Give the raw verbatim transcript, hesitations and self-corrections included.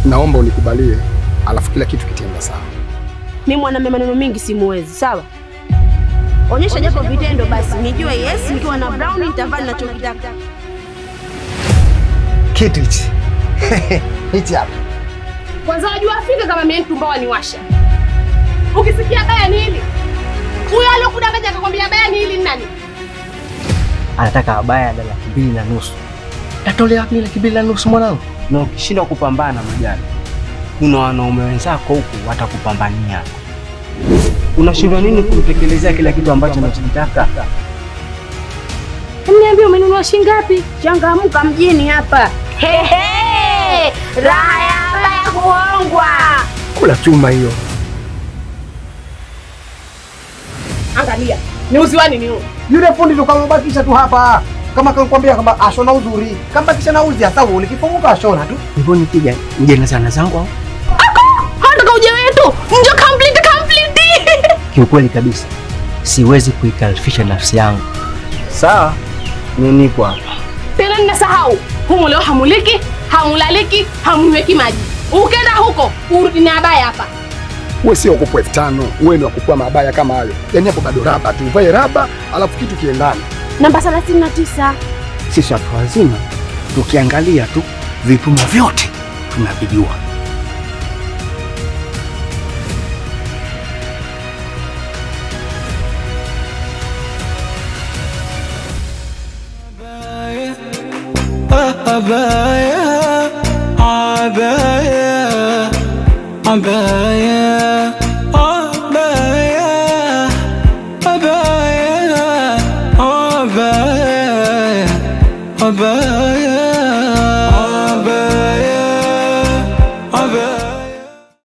naomba unikubalie, alafu kila kitu kitenda sawa. Mimi mwana maneno mingi simuwezi, sawa? Onyesha japo vitendo basi, nijue yes, nikiwa na brown nitavaa ninachokitaka. Kitu hichi. Hichi hapa. Kwanza wajua Afrika kama mimi mtumbawa ni washa. Ukisikia baya ni hili. Huyo aliyokudanganya akakwambia baya ni hili nani? Anataka abaya na laki mbili na nusu. Tatolea wapi laki mbili na nusu mwanangu? Na ukishindwa kupambana majani, kuna wanaume wenzako huku watakupambania. Unashindwa nini kumtekelezea kila kitu ambacho unachotaka? Niambie umenunua shilingi ngapi? Changamka mjini hapa. Hehe! Raha ya abaya kuongwa. Kula chuma hiyo. Angalia. Ni uziwani ni huo. Yule fundi tukamubakisha tu hapa. Kama kakwambia kwamba ashona uzuri, kama kisha na uzi hata ule kifunguka ashona tu. Hivyo nipiga nje na sana zangu au? Ako! Hata uje wetu. Ndio complete complete. Kiukweli kabisa. Siwezi kuikalifisha nafsi yangu. Sawa? Mimi nipo hapa. Tena ninasahau. Humu leo hamuliki, hamulaliki, hamunyweki maji. Ukenda huko, urudi na abaya hapa. Wewe sio kupo elfu tano, wewe ni wakupua mabaya kama hayo. Yaani hapo bado raba tu, vae raba, alafu kitu kiendane. Namba thelathini na tisa. Sisi watu wazima tukiangalia tu vipimo vyote tunavijua. Abaya, abaya, abaya, abaya, abaya, abaya, abaya, abaya, abaya.